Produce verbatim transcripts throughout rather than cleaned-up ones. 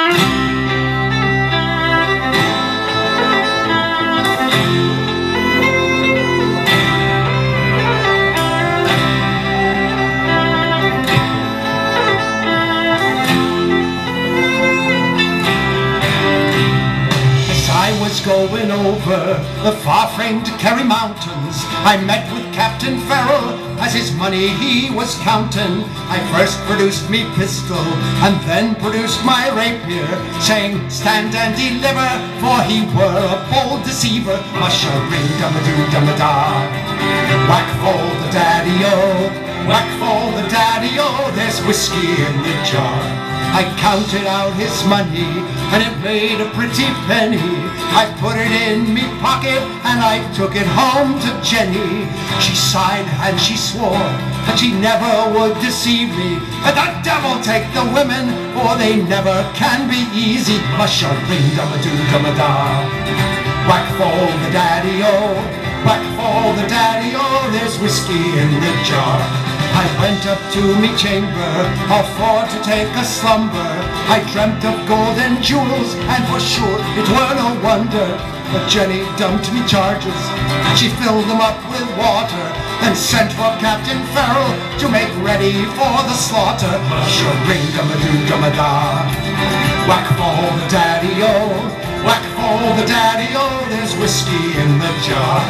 Going over the far-famed Kerry mountains, I met with Captain Farrell as his money he was counting. I first produced me pistol and then produced my rapier, saying, "Stand and deliver," for he were a bold deceiver. Mush-a-ring-dum-a-doo-dum-a-da. Whack fall the daddy-o, whack fall the daddy-o, there's whiskey in the jar. I counted out his money and it made a pretty penny. I put it in me pocket and I took it home to Jenny. She sighed and she swore that she never would deceive me. And the devil take the women, for they never can be easy. Mush-a-ring-dum-a-doo-dum-a-da. Whack fall the daddy-o, whack fall the daddy-o, there's whiskey in the jar. I went up to me chamber, all for to take a slumber. I dreamt of gold and jewels, and for sure it were no wonder. But Jenny dumped me charges, she filled them up with water, and sent for Captain Farrell to make ready for the slaughter. Mush-a-ring-dum-a-doo-dum-a-da. Whack fall the daddy-o, whack fall the daddy-o, there's whiskey in the jar.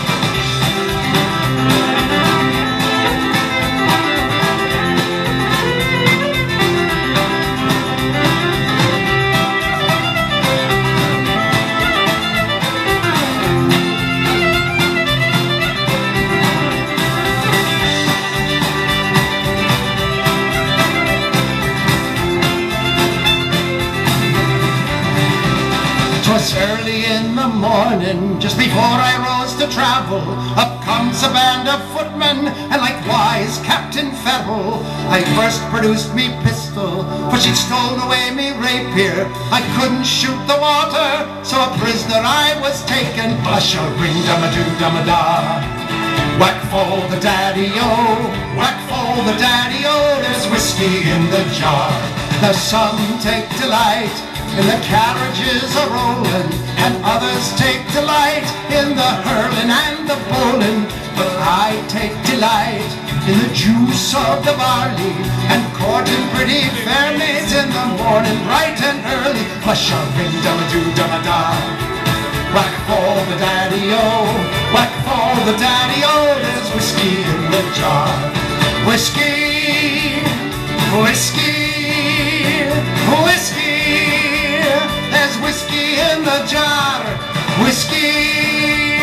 'Twas early in the morning, just before I rose to travel, up comes a band of footmen, and likewise Captain Farrell. I first produced me pistol, for she'd stolen away me rapier. I couldn't shoot the water, so a prisoner I was taken. Mush-a-ring-dum-a-doo-dum-a-da. Whack fall the daddy-o, whack fall the daddy-o, there's whiskey in the jar. Now some take delight in the carriages a-rolling, and others take delight in the hurling and the bowling. But I take delight in the juice of the barley, and courting pretty fair maids in the morning bright and early. Mush-a-ring-dum-a-doo-dum-a-da. Whack fall the daddy-o, whack fall the daddy-o, there's whiskey in the jar. Whiskey, whiskey, whiskey, there's whiskey in the jar. Whiskey,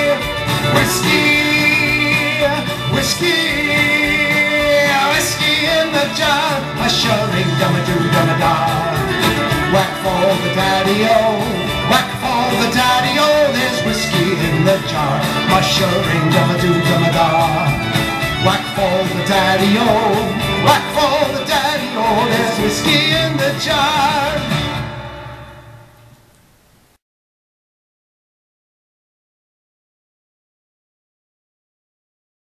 whiskey, whiskey, whiskey in the jar. Mush-a-ring-dum-a-doo-dum-a-da. Whack fall the daddy-o, whack fall the daddy-o, there's whiskey in the jar. Mush-a-ring-dum-a-doo-dum-a-da. Whack fall the daddy-o, whack fall the daddy-o, there's whiskey in the jar.